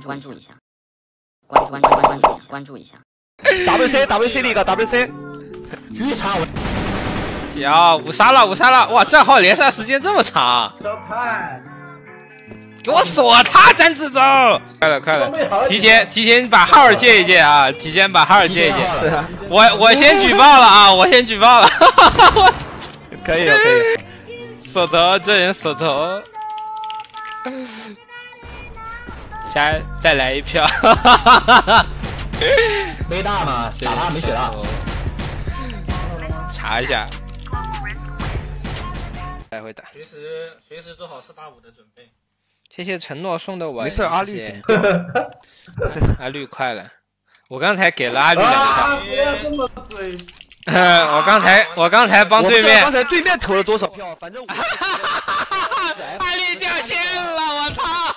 注一下，关注一下。 WC 的一个 WC， 巨长。 呀，五杀了！哇，账号连杀时间这么长！给我锁他，詹志忠！快了！提前把号借一借啊！提前把号借一借。 是啊， 我先举报了啊！我先举报了。 可以。 锁头，这人锁头。再来一票。 没大吗？打他没血大。 查一下。来回打。 随时做好4打5的准备。 谢谢承诺送的我。 没事，阿绿。 阿绿快了，我刚才给了阿绿2票。 不要这么嘴。 我刚才帮对面。 刚才对面投了多少票？反正我。 阿绿掉线了，我操！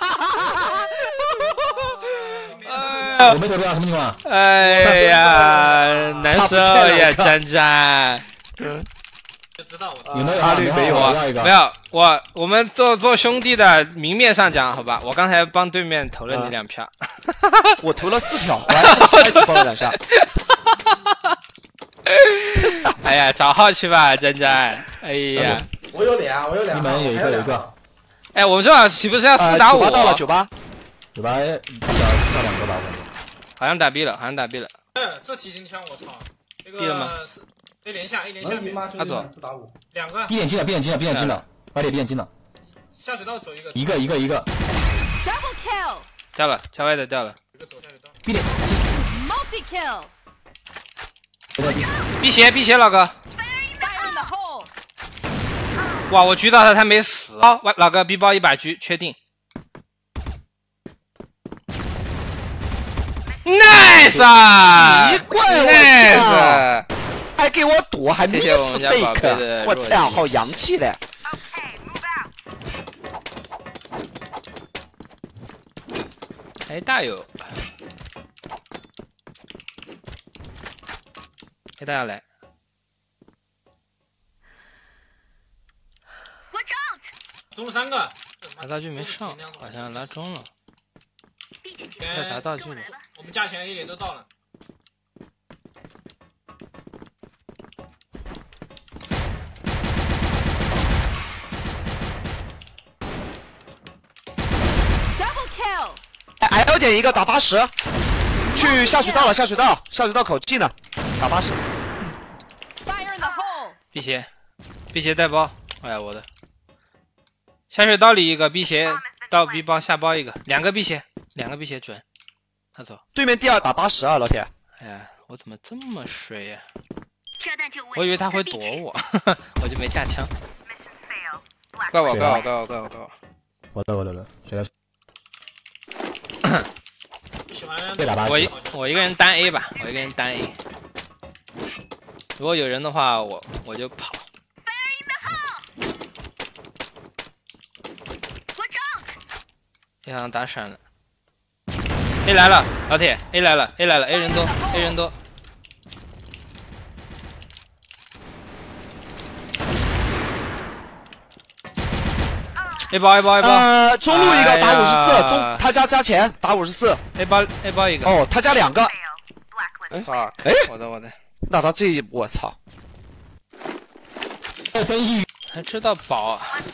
我没投票，什么情况？ 哎呀，难受呀，詹。 就知道我有没有阿绿没有啊？ 没有，我们做兄弟的明面上讲，好吧，我刚才帮对面投了你2票， 我投了4票，我还帮了2下。 哎呀，找号去吧，詹。哎呀， 我有俩。 你们有一个。 哎，我们这岂不是要4打5？ 到了98 小2个吧， 好像打 B 了。 这提筋枪，我操！那毙了吗个 A 连下面， 阿左 4打5，2个。 闭眼睛了，把脸闭眼睛了。 下水道走一个。 一个。 Double kill。 掉了，郊外的掉了。 一个走下水道。 闭脸。 Multi kill。 辟邪，老哥。 Fire in the hole。 哇，我狙到他没死。好，老哥 B 包1把狙，确定。Nice！ 奇怪， Nice！ 还给我躲，还谢谢我们家宝贝的我操，好洋气嘞！ 哎，大有，给大家来。 中了3个。 拿道具没上，好像拉中了。在啥道具呢？ 我们价钱 A 连都到了。 Double kill。 L 点一个打80，去下水道了，下水道口近了，打80。 Fire in the hole。 辟邪带包，哎呀我的！下水道里一个辟邪，到 B 包下包一个，2个辟邪准。他走。 对面第2打80啊，老铁。 哎呀，我怎么这么水呀？我以为他会躲我，我就没架枪。怪我！ 我的，谁来？ 喜欢被打80。 我一个人单 A 吧，如果有人的话，我就跑。好像打闪了。A 来了，老铁 ，A 来了 ，A 人多。A 包。 中路一个打54，他家加钱打54。 A 包一个。 哦，他家2个。 哎，我的， 那他这我操！ 还知道抱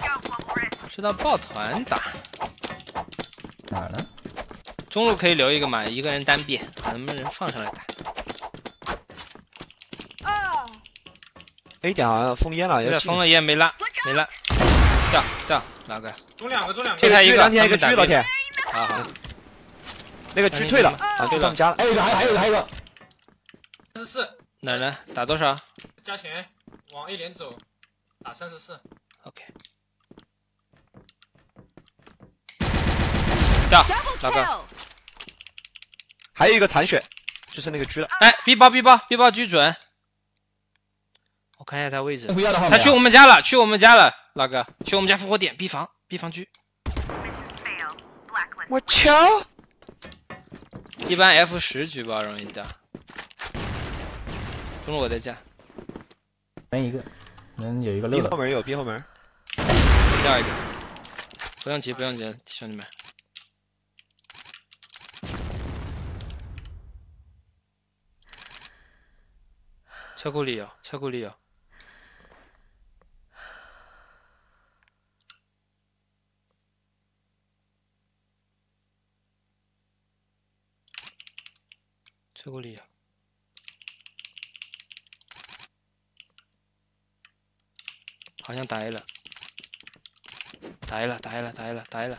团打。 哪儿呢？ 中路可以留一个嘛，一个人单 B， 把他们人放上来打。 A 点好像封烟了， 有点封了烟，没拉，掉，哪个？ 中2个。 退他一个， 一个狙，老铁。 好。 那个狙退了，去他们家了。 还有一个。 34。 哪儿呢？打多少？ 加钱，往 A 连走，打34。 OK。掉，老哥。 还有一个残血，就是那个狙了。 哎 ，B 包狙准。我看一下他位置。他去我们家了，老哥，去我们家复活点 B 房狙。 我操！ 一般 F10举报容易掉。中路我在家。 门一个，门有一个漏了。 逼后门。 掉一个。不用急，兄弟们。 车库里有，车库里有。车库里有。好像打 A 了，打 A 了，打 A 了，打 A 了，打 A 了。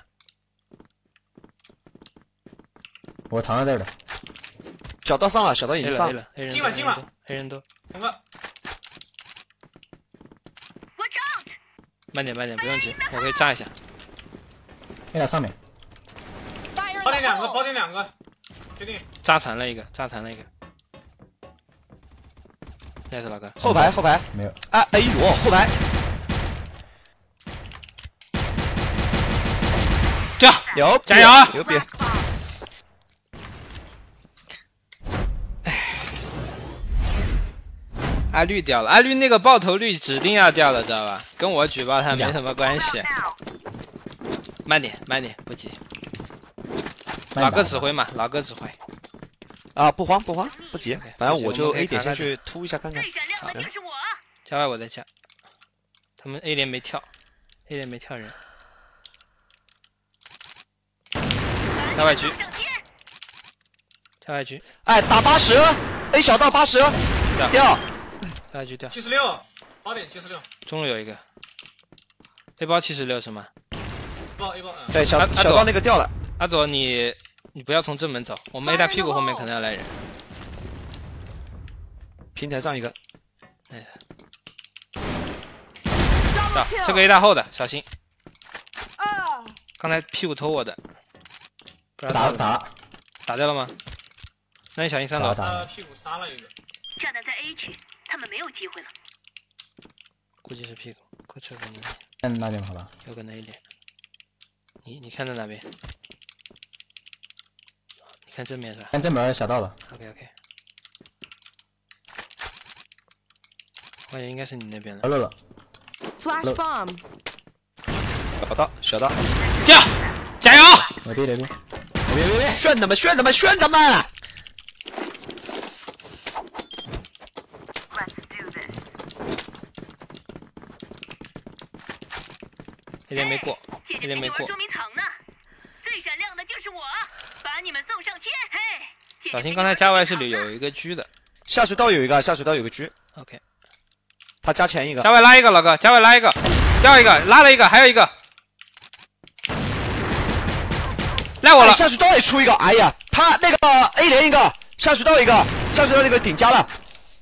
我藏在这儿的。 小道上了，小道已 A 了经上 A 了 A 人今晚今晚黑人多。 两个， 慢点慢点，不用急，我可以炸一下。 那在上面。 Fire in 包 the 点两个， hole! 包点两个，确定。 炸残了一个，炸残了一个。nice 老哥， 后排后排。 没有。 哎哎呦，后排。 这牛， 加油啊牛逼！ 阿绿掉了，阿绿那个爆头率指定要掉了，知道吧？跟我举报他没什么关系。慢点，慢点，不急。老哥指挥嘛，老哥指挥。 啊，不慌不慌，不急，反正我就我们可以 A 点卡先去突一下看看。 好的，加外我再加。他们 A 连没跳，A 连没跳人。加外局，加外局， 哎，打80，A 小道80，掉。 加外局掉。 76，包点76， 中路有一个。A 包76是吗？ 包 A 包， 对，小阿小道那个掉了。 阿左你不要从正门走，我们 A 他屁股后面可能要来人。 平台上一个。 到 Double 这个 kill! A 大后的，小心。刚才屁股偷我的，不知道打了打了打掉了吗？那你小心3楼。 打了。 屁股杀了一个。 炸弹在 A 区，他们没有机会了。 估计是屁股，过这可能看那边好吧。 有可能一点。你看在哪边？你看正面是吧看正门小道了。 ？OK OK。我感觉应该是你那边的。 漏了。 Flash bomb! 小道。 加油！ 牛逼牛逼！别！ 炫他们炫他们炫他们！ 那边没过， 姐姐陪那边没过你玩捉。迷藏呢，最闪亮的就是我，把你们送上天！嘿，姐姐小心， 陪你刚才加外玩捉迷藏呢是里有一个狙的。 下水道有一个，下水道有个狙， OK， 他加前一个。 加外拉一个，老哥，加外拉一个，掉一个，拉了一个，还有一个。赖我了哎，下水道也出一个，哎呀，他那个 A 连一个，下水道一个，下水道那个顶加了。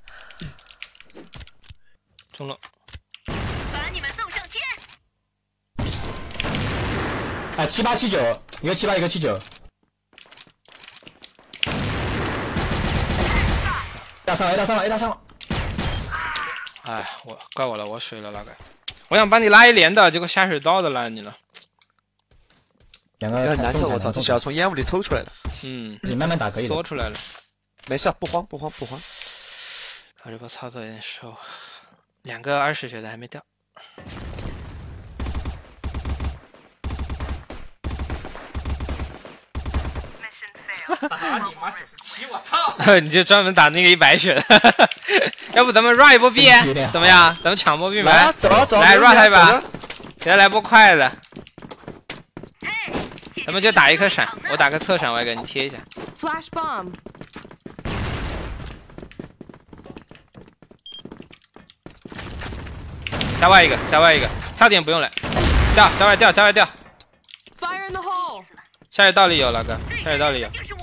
中了。 把你们送上天！ 哎，78、79，一个78，一个79。大上了 ，A 大上了，A 大上了。 哎，怪我了，我水了，老哥。我想帮你拉一连的，结果下水道的拉你了。 两个很难受，我操，这中小要从烟雾里偷出来了。 嗯， 你慢慢打可以的缩。出来了。 没事，不慌不慌不慌。 我这波操作有点瘦，2个20血的还没掉。 打你妈97，我操！ 你就专门打那个100血的，要不咱们 run 一波 B，怎么样？咱们抢波 B 来啊， 门， 走啊走啊， 来 run 他一把， 走给他来波快的， 嘿，姐姐咱们就打一颗陪闪你玩捉迷藏，呢我打个侧闪，我也给你贴一下。 Flash bomb! 加外一个，加外一个，差点不用了，掉，加外掉，加外掉， Fire in the hole! 下水道里有老哥， 最下水道里有闪亮的，就是我，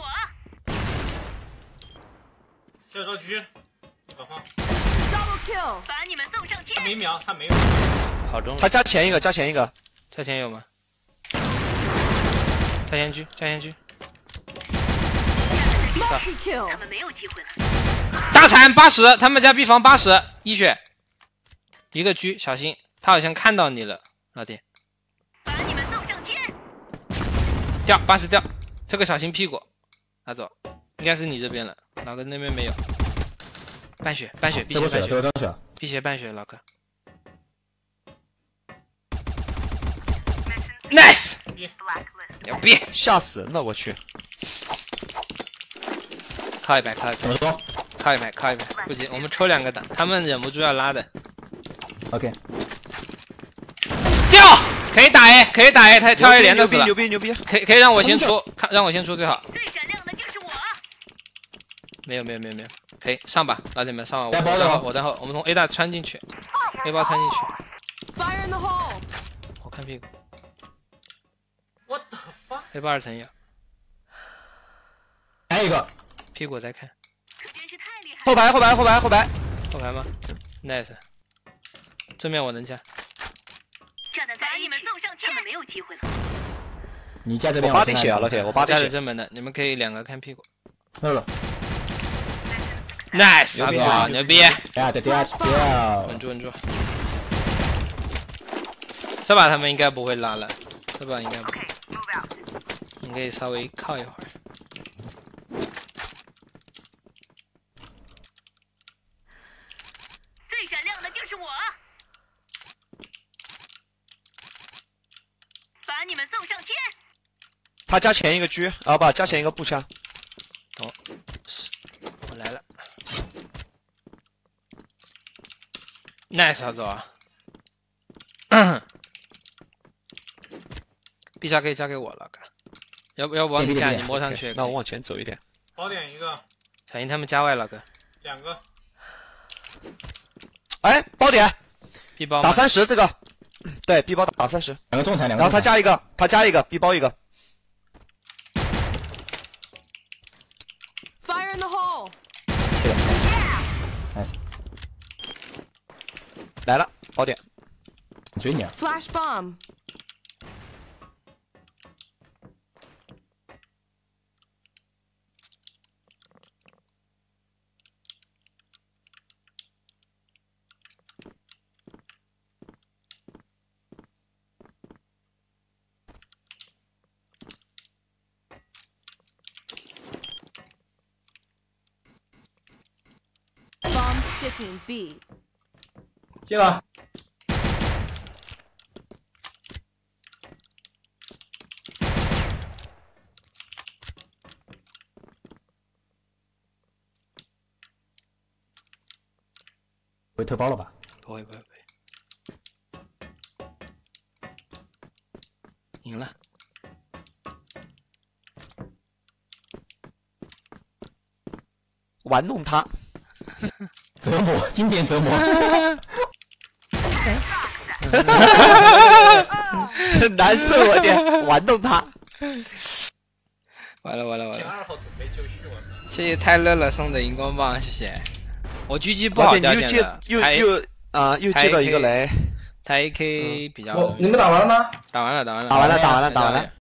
下水道狙，老黄， Double kill! 把你们送上天他！没瞄，他没有。 跑中他了， 加前一个，加前一个。 加前有吗？加前狙，加前狙， Multi kill! 他们没有机会了。 大残80，他们家 B 房80，1血，一个狙，小心，他好像看到你了，老弟， 把你们送上天！ 掉80掉，这个小心屁股，阿左，应该是你这边了，老哥那边没有，半血，半血，辟这波水了，这邪半血， 波水了。 辟邪半血，老哥 ，nice，牛逼， 吓死人了，我去！ 靠100，靠100， 怎么说？ 靠一排，靠一排，不急，我们抽2个打，他们忍不住要拉的。 OK， 掉，可以打 A， 可以打 A， 他跳 A 连的死了， 牛逼！ 可以让我先出，让我先出最好。 最闪亮的就是我。 没有，可以上吧，老铁们上吧， 带包的吗我在后，我们从 A 大穿进去 ，A 包穿进去， Fire in the hole. 我看屁股 What the fuck？ ，A 包2层有， 还有一个， 屁股再看， 真是太厉害了。 后排， 后排吗 ？Nice， 正面我能加， 炸弹把你们送上天，他们没有机会了。 你架这边， 我8滴血啊，老铁，我8 加滴血。 的正门的，你们可以2个看屁股。 没了。 Nice， 啥子啊？牛逼！ 呀，对掉。 稳住。这把他们应该不会拉了，这把应该不会。你可以稍微靠一会儿。 最闪亮的就是我，把你们送上天。 他加前一个狙，啊不，加前一个步枪。 我来了。Nice， 小左。必杀可以交给我了，哥。要不往你架，你摸上去。 那我往前走一点。 宝点一个小英他们加外了，哥。 ，2个。 哎，包点 B 包打30这个，对 B 包打30， 2个仲裁，2个。 然后他加一个 B 包一个。 Fire in the hole. Nice， 来了，包点。 追你啊！ Flash bomb. Bomb sticking B. 接了。会偷包了吧？ 不会。赢了。 玩弄他。 折磨，经典折磨。 难受我点，玩弄他。 完了。 前2号准备就绪我。 谢谢太乐了送的荧光棒，谢谢。我狙击不好掉现在， 又接到一个雷。 他 AK 比较。 你们打完了吗？ 打完了。 打完了。